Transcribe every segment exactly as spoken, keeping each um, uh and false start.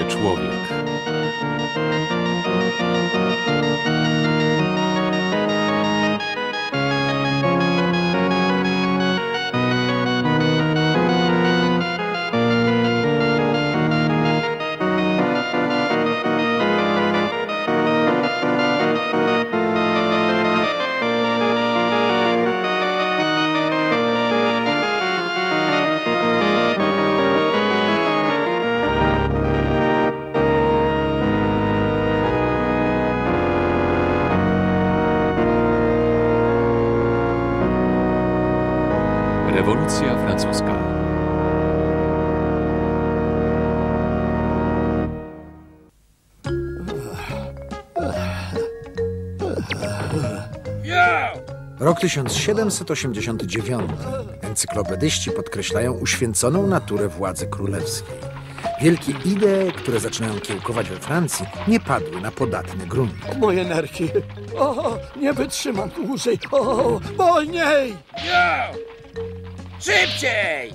człowiek. Rewolucja francuska. Rok tysiąc siedemset osiemdziesiąty dziewiąty. Encyklopedyści podkreślają uświęconą naturę władzy królewskiej. Wielkie idee, które zaczynają kiełkować we Francji, nie padły na podatny grunt. Moje nerki. O, nie wytrzymam dłużej. O, wolniej! Jo! Szybciej!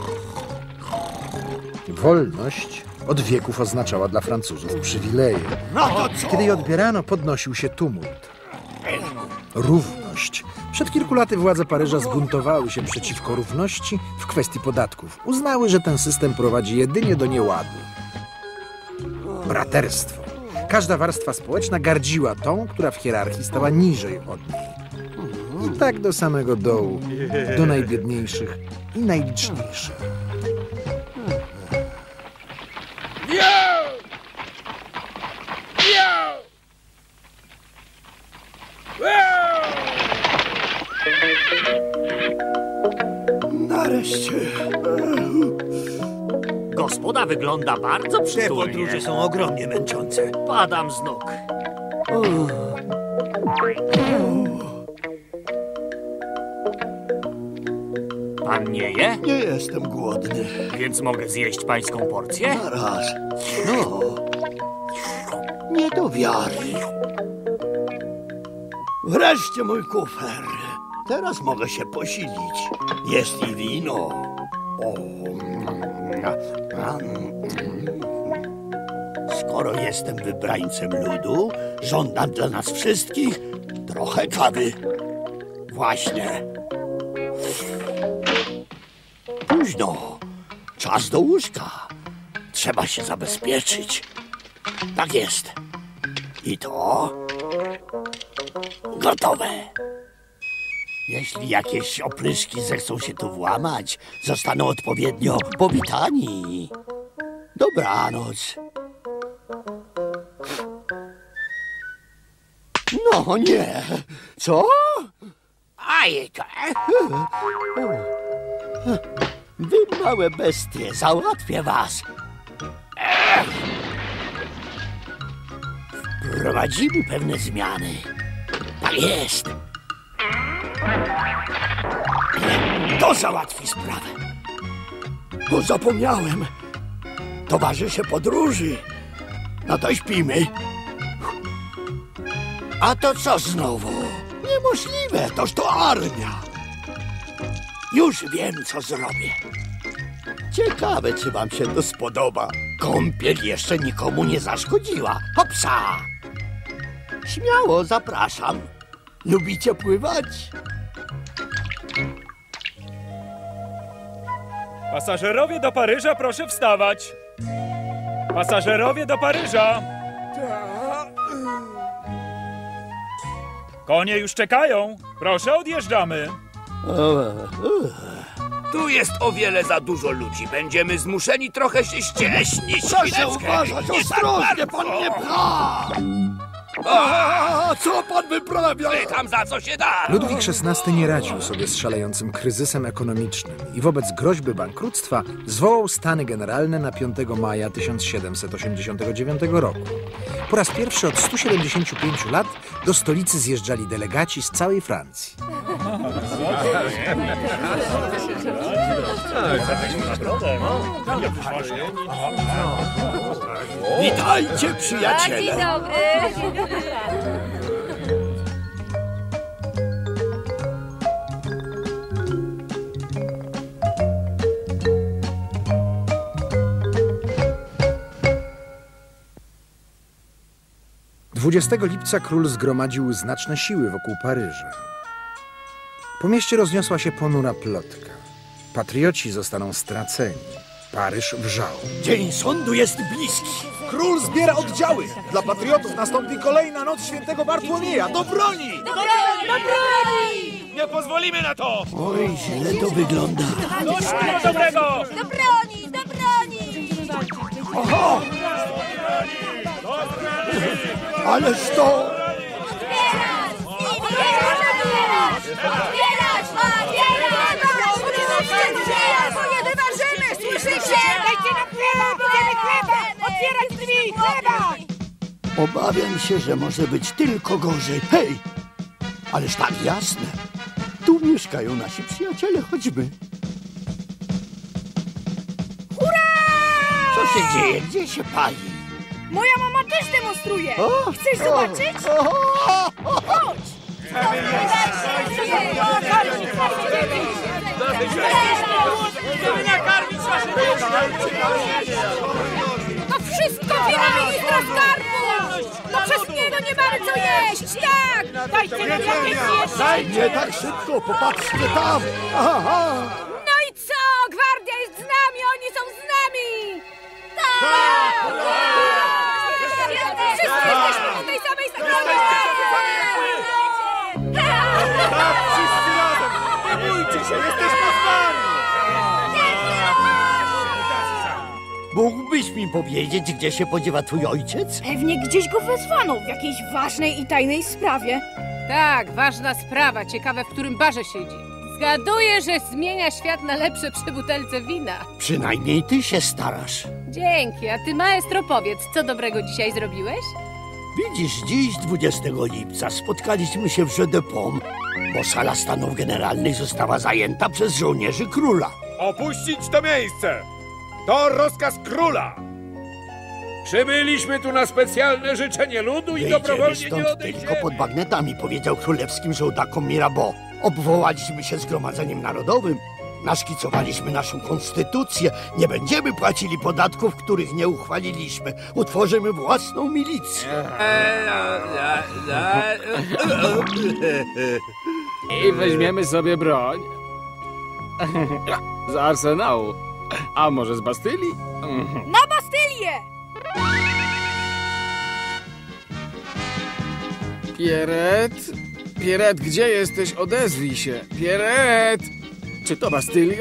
Wolność od wieków oznaczała dla Francuzów przywileje. No to co? Kiedy je odbierano, podnosił się tumult. Równość. Przed kilku laty władze Paryża zbuntowały się przeciwko równości w kwestii podatków. Uznały, że ten system prowadzi jedynie do nieładu. Braterstwo. Każda warstwa społeczna gardziła tą, która w hierarchii stała niżej od niej. I tak do samego dołu, do najbiedniejszych i najliczniejszych. Jo! Jo! Nareszcie. Gospoda wygląda bardzo Te przytulnie. podróże są ogromnie męczące. Padam z nóg. Pan nie je? Nie jestem głodny. Więc mogę zjeść pańską porcję? Zaraz. No. Nie do wiary. Wreszcie mój kufer. Teraz mogę się posilić. Jest i wino. O. Skoro jestem wybrańcem ludu, żądam dla nas wszystkich trochę kawy. Właśnie. Późno. Czas do łóżka. Trzeba się zabezpieczyć. Tak jest. I to... gotowe. Jeśli jakieś opryszki zechcą się tu włamać, zostaną odpowiednio powitani. Dobranoc. No nie. Co? Ajka! Wy małe bestie, załatwię was. Wprowadzimy pewne zmiany. Tak jest. To załatwi sprawę. Bo zapomniałem. Towarzysze podróży. No to śpimy. A to co znowu? Niemożliwe, toż to armia. Już wiem, co zrobię. Ciekawe, czy wam się to spodoba. Kąpiel jeszcze nikomu nie zaszkodziła. Hopsa! Śmiało zapraszam. Lubicie pływać? Pasażerowie do Paryża, proszę wstawać. Pasażerowie do Paryża. Konie już czekają. Proszę, odjeżdżamy. Tu jest o wiele za dużo ludzi. Będziemy zmuszeni trochę się ścieśnić. Proszę uważać, ostrożnie, pan nie pcha! A, co pan wyprawia? Pytam, za co się da. Ludwik szesnasty nie radził sobie z szalejącym kryzysem ekonomicznym i wobec groźby bankructwa zwołał stany generalne na piątego maja tysiąc siedemset osiemdziesiątego dziewiątego roku. Po raz pierwszy od stu siedemdziesięciu pięciu lat do stolicy zjeżdżali delegaci z całej Francji. Witajcie, przyjaciele! Dzień dobry! dwudziestego lipca król zgromadził znaczne siły wokół Paryża. Po mieście rozniosła się ponura plotka. Patrioci zostaną straceni. Paryż wrzał. Dzień sądu jest bliski. Król zbiera oddziały. Dla patriotów nastąpi kolejna noc świętego Bartłomieja. Do broni! Do broni! Do broni! Nie pozwolimy na to! Oj, źle to wygląda. Do dobrego! Do broni! Do broni! Oho! Ależ to... Otwierać! Otwierać! Otwierać! Otwierać! Albo nie wyważymy! Słyszycie? Dajcie nam chleba! Chcemy chleba! Otwierać drzwi! Chleba! Obawiam się, że może być tylko gorzej. Hej! Ależ tak jasne. Tu mieszkają nasi przyjaciele. Chodźmy. Hurra! Co się dzieje? Gdzie się pali? Moja mama też demonstruje! O! Chcesz zobaczyć? O! O! Chodź! Chcemy nakarmić nasze To wszystko wina ministra skarbu! To przez niego nie mamy co jeść! Tak! Dajcie nam jakieś jeść! Nie tak szybko, popatrzcie tam! Aha! No i co? Gwardia jest z nami, oni są z nami! Tak! Wszyscy jesteśmy po tej samej stronie! Wszyscy razem! Nie bójcie się, jesteśmy z wami! Mógłbyś mi powiedzieć, gdzie się podziewa twój ojciec? Pewnie gdzieś go wezwano w jakiejś ważnej i tajnej sprawie. Tak, ważna sprawa. Ciekawe, w którym barze siedzi. Zgaduję, że zmienia świat na lepsze przy butelce wina. Przynajmniej ty się starasz. Dzięki. A ty, maestro, powiedz, co dobrego dzisiaj zrobiłeś? Widzisz, dziś, dwudziestego lipca, spotkaliśmy się w Jeu de Paume, bo sala stanów generalnych została zajęta przez żołnierzy króla. Opuścić to miejsce! To rozkaz króla! Przybyliśmy tu na specjalne życzenie ludu i Wyjdziemy dobrowolnie nie stąd odejdziemy. tylko pod bagnetami, powiedział królewskim żołdakom Mirabeau. Obwołaliśmy się Zgromadzeniem Narodowym, naszkicowaliśmy naszą konstytucję, nie będziemy płacili podatków, których nie uchwaliliśmy. Utworzymy własną milicję. I weźmiemy sobie broń. Z arsenału. A może z Bastylii? Na Bastylię! Pierret? Pierret, gdzie jesteś? Odezwij się. Pierret! Czy to Bastylia?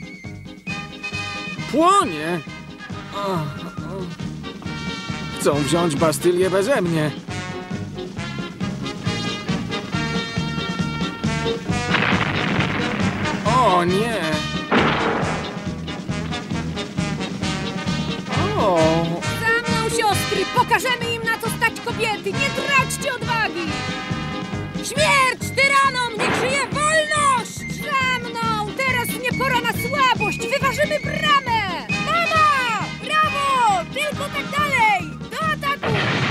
Płonie! O, o. Chcą wziąć Bastylię beze mnie. O nie! O! Za mną, siostry! Pokażemy im, na co stać kobiety! Nie traćcie odwagi! Śmierć tyranom! Niech żyje wolność! Za mną! Teraz nie pora na słabość! Wyważymy bramę! Mama! Brawo! Tylko tak dalej! Do ataku!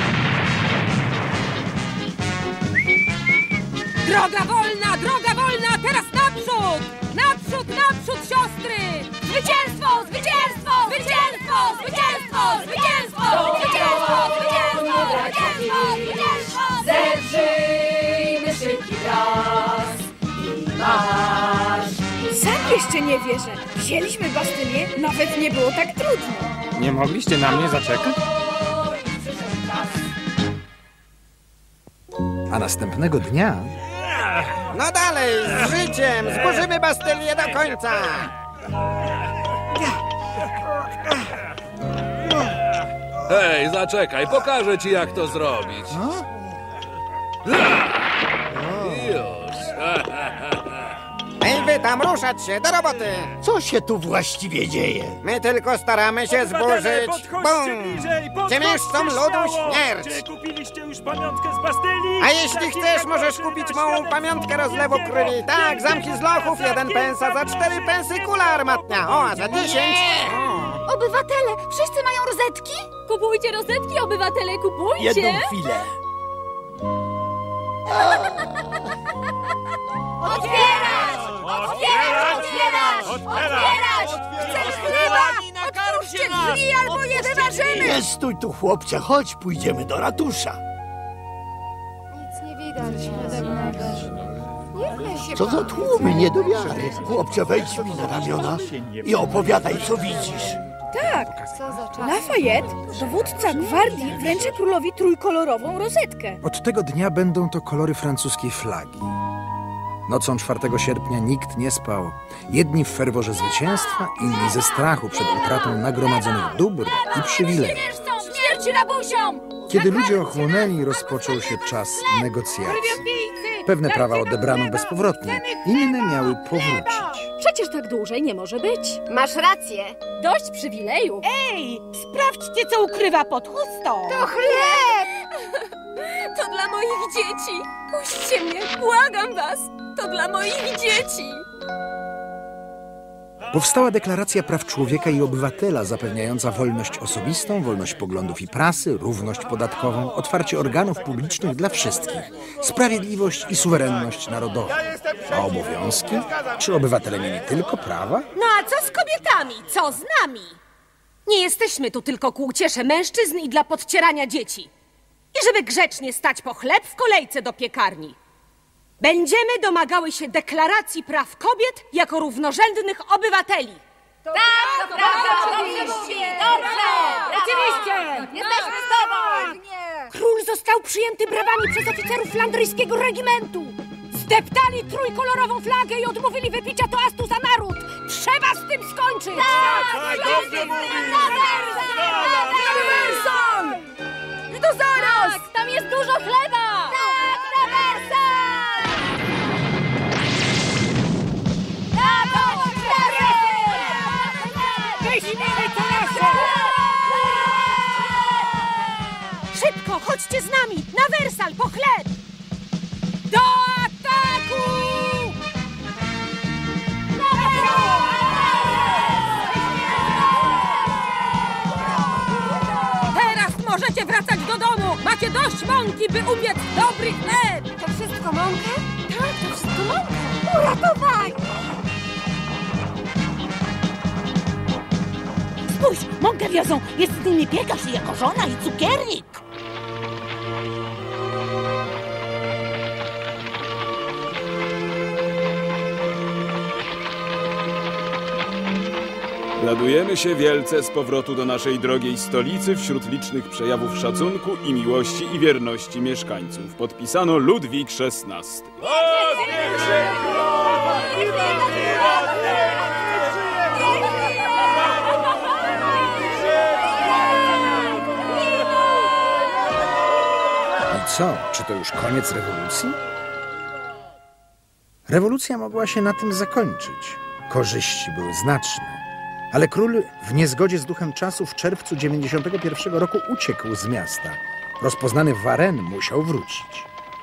Droga wolna! Droga wolna! Teraz naprzód! Naprzód! Naprzód, siostry! Zwycięstwo! Zwycięstwo! Zwycięstwo! Zwycięstwo! Zwycięstwo! Zwycięstwo! Zwycięstwo! Zwycięstwo! Zwycięstwo! Zedrzyjmy szybki raz i marsz! Sam jeszcze nie wierzę. Wzięliśmy Bastylię, nawet nie było tak trudno. Nie mogliście na mnie zaczekać? A następnego dnia No dalej, z życiem! Zburzymy Bastylię do końca! Hej, zaczekaj, pokażę ci, jak to zrobić. Już. Ej, wy tam, ruszać się, do roboty! Co się tu właściwie dzieje? My tylko staramy się zburzyć... Podchodźcie Bum! bliżej! Ciemiężcom ludu śmierć! Czy kupiliście już pamiątkę z Bastylii? A jeśli chcesz, możesz kupić małą pamiątkę rozlewu krwi. Tak, zamki z lochów, jeden pensa, za cztery pensy kula armatnia. O, a za dziesięć... Obywatele, wszyscy mają rozetki? Kupujcie rozetki, obywatele, kupujcie! Jedną chwilę. Otwierać! Otwierać! Otwierać! Otwierać! Chcesz chleba? Otwórzcie drzwi, albo je wyważymy! Nie stój tu, chłopcze, chodź, pójdziemy do ratusza. Co za tłumy, nie do wiary. Chłopcze, wejdź mi na ramiona i opowiadaj, co widzisz. Tak, Lafayette, dowódca gwardii, wręczy królowi trójkolorową rozetkę. Od tego dnia będą to kolory francuskiej flagi. Nocą czwartego sierpnia nikt nie spał. Jedni w ferworze zwycięstwa, inni ze strachu przed utratą nagromadzonych dóbr i przywilejów. Śmierć rabusiom! Kiedy ludzie ochłonęli, rozpoczął się czas negocjacji. Pewne prawa odebrano bezpowrotnie, inne miały powrócić. Przecież tak dłużej nie może być. Masz rację. Dość przywilejów. Ej, sprawdźcie, co ukrywa pod chustą. To chleb! To dla moich dzieci. Puśćcie mnie, błagam was. To dla moich dzieci. Powstała Deklaracja Praw Człowieka i Obywatela zapewniająca wolność osobistą, wolność poglądów i prasy, równość podatkową, otwarcie organów publicznych dla wszystkich, sprawiedliwość i suwerenność narodową. A obowiązki? Czy obywatele mieli tylko prawa? No a co z kobietami? Co z nami? Nie jesteśmy tu tylko ku uciesze mężczyzn i dla podcierania dzieci. I żeby grzecznie stać po chleb w kolejce do piekarni. Będziemy domagały się deklaracji praw kobiet jako równorzędnych obywateli. Tak, to prawda, dobrze mówi, dobrze. Oczywiście. Jesteśmy z tobą. Król został przyjęty brawami przez oficerów flandryjskiego regimentu. Zdeptali trójkolorową flagę i odmówili wypicia toastu za naród. Trzeba z tym skończyć. Tak, dobrze mówi. Nawerson! I to zaraz! Tak, tam jest dużo chleba. Tak, Nawerson! Szybko, chodźcie z nami! Na Wersal, po chleb! Do ataku! Teraz możecie wracać do domu! Macie dość mąki, by upiec dobry chleb! To wszystko mąka? Tak, to wszystko mąka! Uratowaj! Spójrz, mąkę wiozą! Jest z nimi piekarz i jego żona i cukiernik! Radujemy się wielce z powrotu do naszej drogiej stolicy wśród licznych przejawów szacunku i miłości i wierności mieszkańców. Podpisano Ludwik szesnasty. I co? Czy to już koniec rewolucji? Rewolucja mogła się na tym zakończyć. Korzyści były znaczne. Ale król w niezgodzie z duchem czasu w czerwcu dziewięćdziesiątego pierwszego roku uciekł z miasta. Rozpoznany Warren musiał wrócić.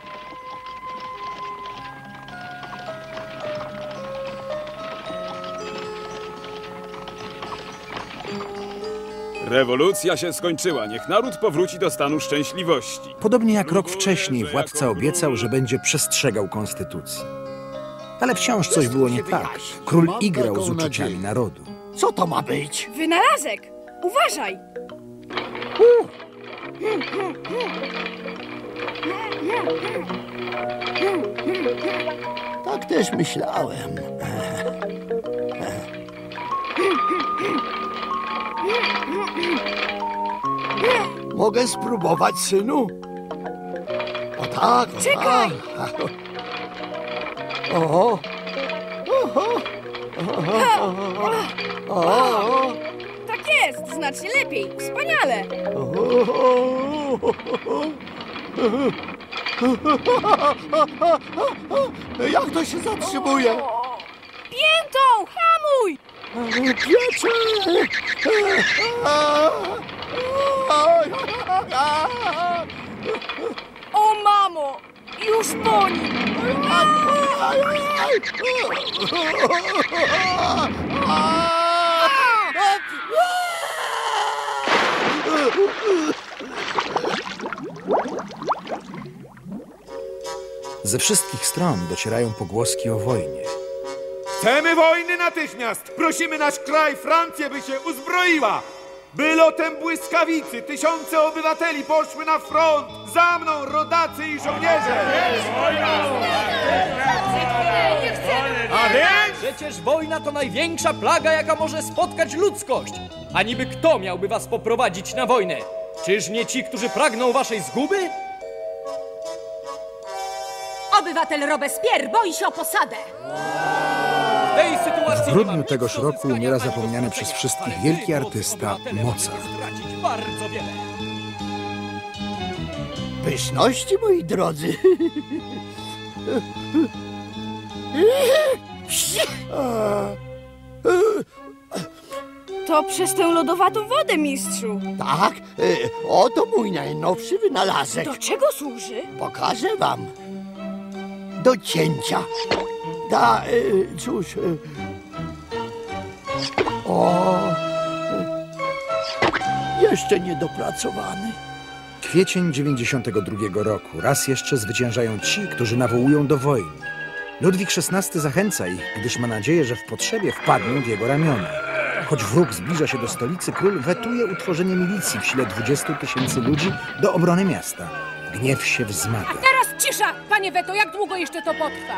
Rewolucja się skończyła. Niech naród powróci do stanu szczęśliwości. Podobnie jak rok wcześniej władca obiecał, że będzie przestrzegał konstytucji. Ale wciąż coś było nie tak. Król igrał z uczuciami narodu. Co to ma być? Wynalazek! Uważaj! Uh. Tak też myślałem. Mogę spróbować, synu? O tak, o Czekaj! tak. Oho. Oho. Oho. Oho. Tak jest, znacznie lepiej. Wspaniale! Jak to się zatrzymuje? Piętą! Hamuj! Piecze! O mamo! Już po nim! Ze wszystkich stron docierają pogłoski o wojnie. Chcemy wojny natychmiast! Prosimy nasz kraj, Francję, by się uzbroiła! Bylotem błyskawicy tysiące obywateli poszły na front! Za mną, rodacy i żołnierze! A więc? Przecież wojna to największa plaga, jaka może spotkać ludzkość. A niby kto miałby was poprowadzić na wojnę? Czyż nie ci, którzy pragną waszej zguby? Obywatel Robespierre boi się o posadę. W tej sytuacji W grudniu tegoż roku umiera zapomniany przez wszystkich wielki artysta Mozart. Bardzo wiele. Pyszności, moi drodzy. To przez tę lodowatą wodę, mistrzu. Tak, y, oto mój najnowszy wynalazek. Do czego służy? Pokażę wam. Do cięcia. Da, y, cóż... Y, o... Y, jeszcze niedopracowany. Kwiecień dziewięćdziesiątego drugiego roku. Raz jeszcze zwyciężają ci, którzy nawołują do wojny. Ludwik szesnasty zachęca ich, gdyż ma nadzieję, że w potrzebie wpadną w jego ramiona. Choć wróg zbliża się do stolicy, król wetuje utworzenie milicji w sile dwudziestu tysięcy ludzi do obrony miasta. Gniew się wzmaga. A teraz cisza! Panie Weto, jak długo jeszcze to potrwa?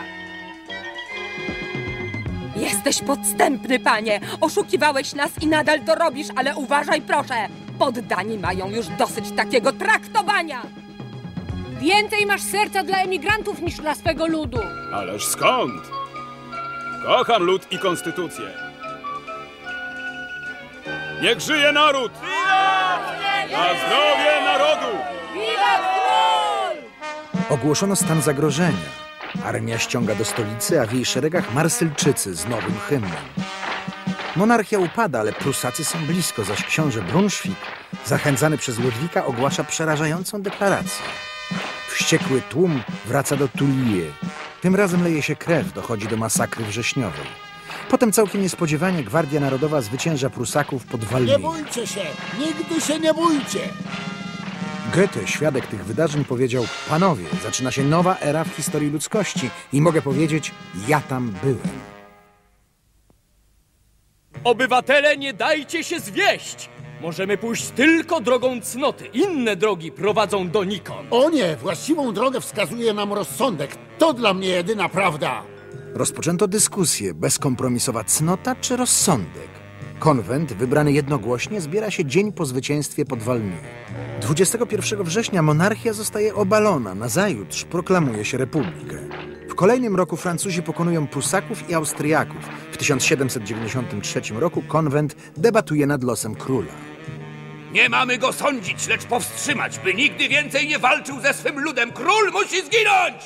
Jesteś podstępny, panie. Oszukiwałeś nas i nadal to robisz, ale uważaj, proszę. Poddani mają już dosyć takiego traktowania. Więcej masz serca dla emigrantów niż dla swego ludu. Ależ skąd? Kocham lud i konstytucję. Niech żyje naród! Na zdrowie narodu! Ogłoszono stan zagrożenia. Armia ściąga do stolicy, a w jej szeregach Marsylczycy z nowym hymnem. Monarchia upada, ale Prusacy są blisko, zaś książę Brunswick, zachęcany przez Ludwika, ogłasza przerażającą deklarację. Wściekły tłum wraca do Tulie. Tym razem leje się krew, dochodzi do masakry wrześniowej. Potem całkiem niespodziewanie Gwardia Narodowa zwycięża Prusaków pod Walmie. Nie bójcie się! Nigdy się nie bójcie! Goethe, świadek tych wydarzeń, powiedział: panowie, zaczyna się nowa era w historii ludzkości i mogę powiedzieć, ja tam byłem. Obywatele, nie dajcie się zwieść! Możemy pójść tylko drogą cnoty. Inne drogi prowadzą donikąd. O nie, właściwą drogę wskazuje nam rozsądek. To dla mnie jedyna prawda. Rozpoczęto dyskusję: bezkompromisowa cnota czy rozsądek? Konwent, wybrany jednogłośnie, zbiera się dzień po zwycięstwie pod Walmy. dwudziestego pierwszego września monarchia zostaje obalona, nazajutrz proklamuje się republikę. W kolejnym roku Francuzi pokonują Prusaków i Austriaków. W tysiąc siedemset dziewięćdziesiątym trzecim roku konwent debatuje nad losem króla. Nie mamy go sądzić, lecz powstrzymać, by nigdy więcej nie walczył ze swym ludem. Król musi zginąć!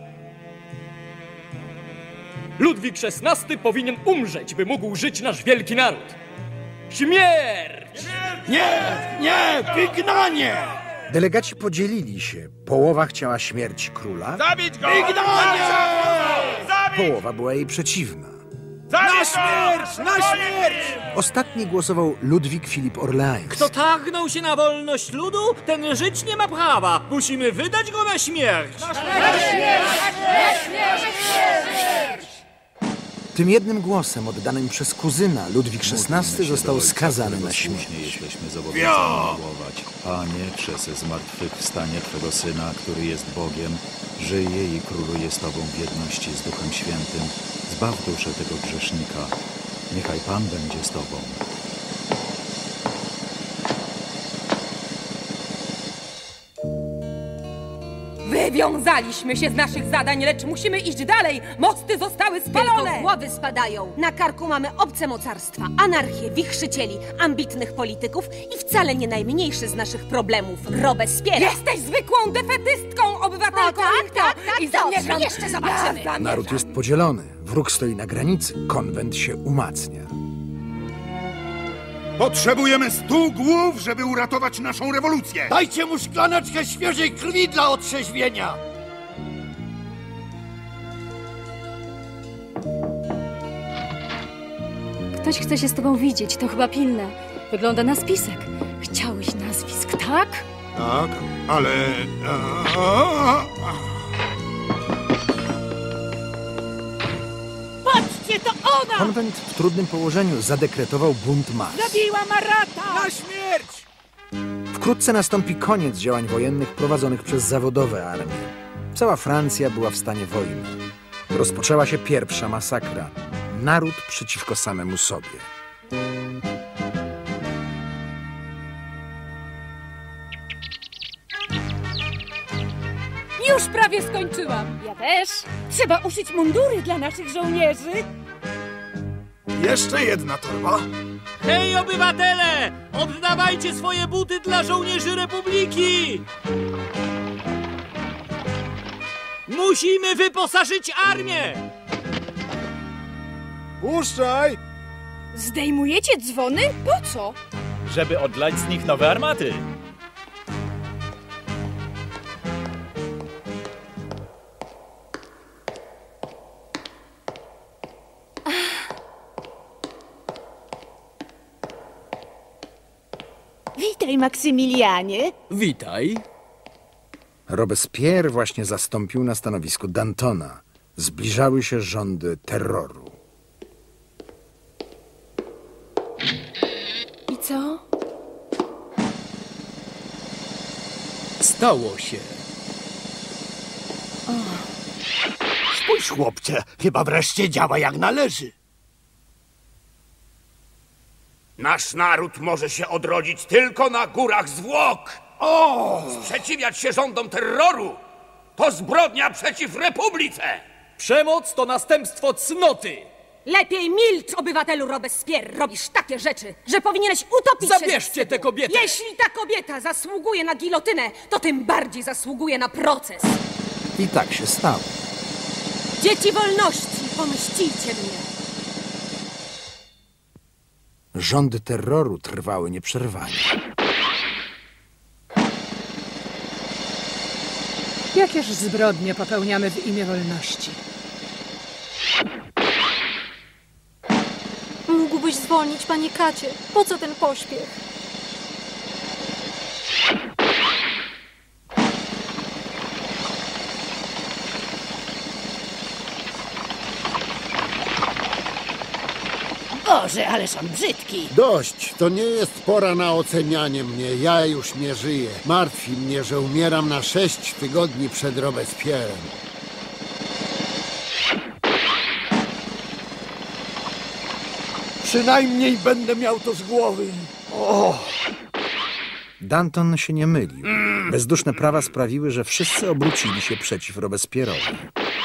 Ludwik szesnasty powinien umrzeć, by mógł żyć nasz wielki naród. Śmierć! Nie, nie, wygnanie! Delegaci podzielili się. Połowa chciała śmierci króla, Zabić go! Wygnanie! połowa była jej przeciwna. Na śmierć! Na śmierć! Ostatni głosował Ludwik Filip Orleański. Kto targnął się na wolność ludu, ten żyć nie ma prawa. Musimy wydać go na śmierć. Na śmierć! Na śmierć! Tym jednym głosem oddanym przez kuzyna Ludwik szesnasty został skazany na śmierć. Jesteśmy zobowiązani miłować. Panie, przez zmartwychwstanie Twego Syna, który jest Bogiem, żyje i króluje z Tobą w jedności z Duchem Świętym. Zbaw duszę tego grzesznika. Niechaj Pan będzie z Tobą. Wywiązaliśmy się z naszych zadań, lecz musimy iść dalej. Mosty zostały spalone. Tylko głowy spadają. Na karku mamy obce mocarstwa, anarchię, wichrzycieli, ambitnych polityków i wcale nie najmniejszy z naszych problemów Robespierre. Jesteś zwykłą defetystką, obywatelko. O, tak, tak, tak, I dobrze, zamierzam... jeszcze zobaczymy. Ja zamierzam. Naród jest podzielony. Wróg stoi na granicy. Konwent się umacnia. Potrzebujemy stu głów, żeby uratować naszą rewolucję! Dajcie mu szklaneczkę świeżej krwi dla otrzeźwienia! Ktoś chce się z tobą widzieć, to chyba pilne. Wygląda na spisek. Chciałeś nazwisk, tak? Tak, ale... A, a, a. Patrzcie! Właśnie to ona! Konwent w trudnym położeniu zadekretował bunt mas. Zabiła Marata! Na śmierć! Wkrótce nastąpi koniec działań wojennych prowadzonych przez zawodowe armie. Cała Francja była w stanie wojny. Rozpoczęła się pierwsza masakra. Naród przeciwko samemu sobie. Już prawie skończyłam. Ja też. Trzeba uszyć mundury dla naszych żołnierzy. Jeszcze jedna torba. Hej, obywatele! Oddawajcie swoje buty dla żołnierzy Republiki! Musimy wyposażyć armię! Puszczaj! Zdejmujecie dzwony? Po co? Żeby odlać z nich nowe armaty. Witaj, Maksymilianie. Witaj. Robespierre właśnie zastąpił na stanowisku Dantona. Zbliżały się rządy terroru. I co? Stało się. O. Spójrz, chłopcze, chyba wreszcie działa jak należy. Nasz naród może się odrodzić tylko na górach zwłok. O! Sprzeciwiać się rządom terroru to zbrodnia przeciw Republice. Przemoc to następstwo cnoty. Lepiej milcz, obywatelu Robespierre. Robisz takie rzeczy, że powinieneś utopić się. Zabierzcie tę kobietę. Jeśli ta kobieta zasługuje na gilotynę, to tym bardziej zasługuje na proces. I tak się stało. Dzieci wolności, pomścicie mnie. Rządy terroru trwały nieprzerwanie. Jakież zbrodnie popełniamy w imię wolności? Mógłbyś zwolnić, panie Kacie. Po co ten pośpiech? Boże, ależ on brzydki. Dość, to nie jest pora na ocenianie mnie. Ja już nie żyję. Martwi mnie, że umieram na sześć tygodni przed Robespierrem. Przynajmniej będę miał to z głowy. O! Danton się nie mylił. Bezduszne prawa sprawiły, że wszyscy obrócili się przeciw Robespierre'owi.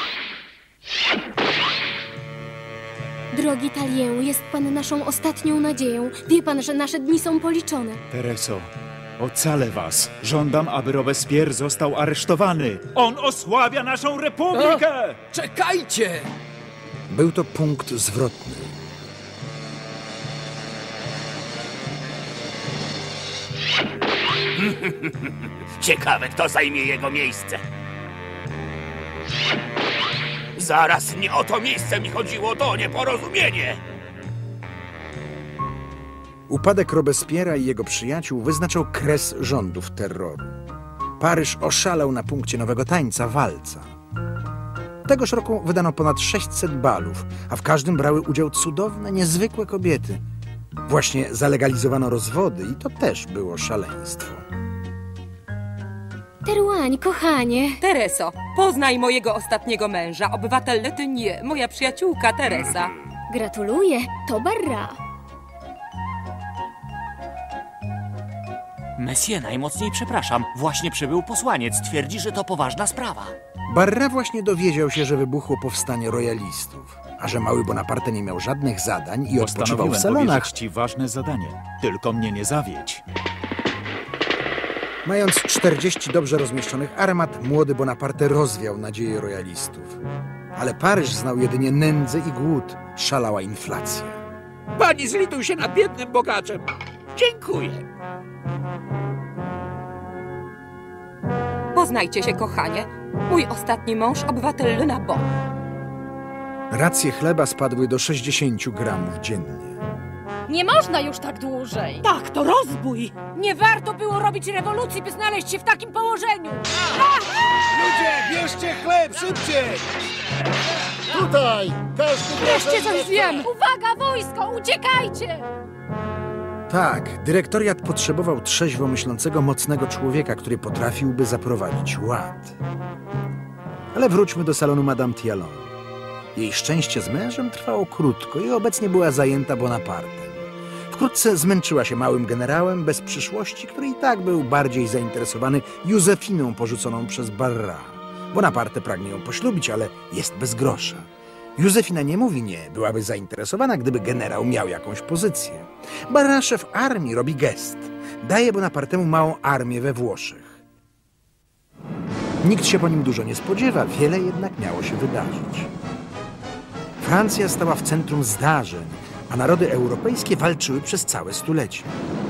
Drogi Talien, jest pan naszą ostatnią nadzieją. Wie pan, że nasze dni są policzone. Tereso, ocalę was. Żądam, aby Robespierre został aresztowany. On osłabia naszą republikę! A, czekajcie! Był to punkt zwrotny. Ciekawe, kto zajmie jego miejsce. Zaraz nie o to miejsce mi chodziło, to nieporozumienie. Upadek Robespierre'a i jego przyjaciół wyznaczał kres rządów terroru. Paryż oszalał na punkcie nowego tańca, walca. Tegoż roku wydano ponad sześćset balów, a w każdym brały udział cudowne, niezwykłe kobiety. Właśnie zalegalizowano rozwody i to też było szaleństwo. Teruań, kochanie. Tereso, poznaj mojego ostatniego męża, obywatel Letenie, moja przyjaciółka Teresa. Gratuluję, to Barra. Messie, najmocniej przepraszam. Właśnie przybył posłaniec. Twierdzi, że to poważna sprawa. Barra właśnie dowiedział się, że wybuchło powstanie royalistów, a że mały Bonaparte nie miał żadnych zadań i odpoczywał w salonach. Powierzyć ci ważne zadanie. Tylko mnie nie zawiedź. Mając czterdzieści dobrze rozmieszczonych armat, młody Bonaparte rozwiał nadzieje royalistów. Ale Paryż znał jedynie nędzę i głód. Szalała inflacja. Pani zlituj się nad biednym bogaczem. Dziękuję. Poznajcie się, kochanie. Mój ostatni mąż, obywatel Le Nabon. Racje chleba spadły do sześćdziesięciu gramów dziennie. Nie można już tak dłużej. Tak, to rozbój. Nie warto było robić rewolucji, by znaleźć się w takim położeniu. Ludzie, bierzcie chleb! Szybciej, szybciej! Tutaj! Każdy Wreszcie coś wiem! Uwaga, wojsko! Uciekajcie! Tak, dyrektoriat potrzebował trzeźwo myślącego, mocnego człowieka, który potrafiłby zaprowadzić ład. Ale wróćmy do salonu Madame Tialon. Jej szczęście z mężem trwało krótko i obecnie była zajęta Bonapartem. Wkrótce zmęczyła się małym generałem bez przyszłości, który i tak był bardziej zainteresowany Józefiną porzuconą przez Barra. Bonaparte pragnie ją poślubić, ale jest bez grosza. Józefina nie mówi nie, byłaby zainteresowana, gdyby generał miał jakąś pozycję. Barra, szef armii, robi gest. Daje Bonapartemu małą armię we Włoszech. Nikt się po nim dużo nie spodziewa, wiele jednak miało się wydarzyć. Francja stała w centrum zdarzeń, a narody europejskie walczyły przez całe stulecie.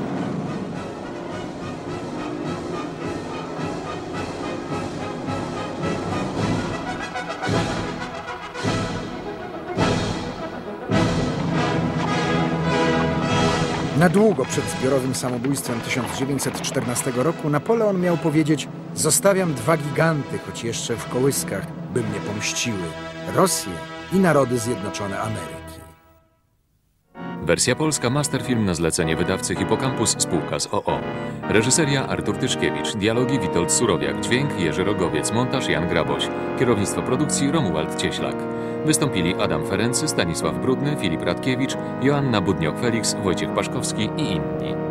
Na długo przed zbiorowym samobójstwem tysiąc dziewięćset czternastego roku Napoleon miał powiedzieć: zostawiam dwa giganty, choć jeszcze w kołyskach, by mnie pomściły. Rosję i narody Zjednoczone Ameryki. Wersja polska Masterfilm na zlecenie wydawcy Hipocampus spółka z o o. Reżyseria Artur Tyszkiewicz, dialogi Witold Surowiak, dźwięk Jerzy Rogowiec, montaż Jan Graboś, kierownictwo produkcji Romuald Cieślak. Wystąpili Adam Ferency, Stanisław Brudny, Filip Radkiewicz, Joanna Budniok-Felix, Wojciech Paszkowski i inni.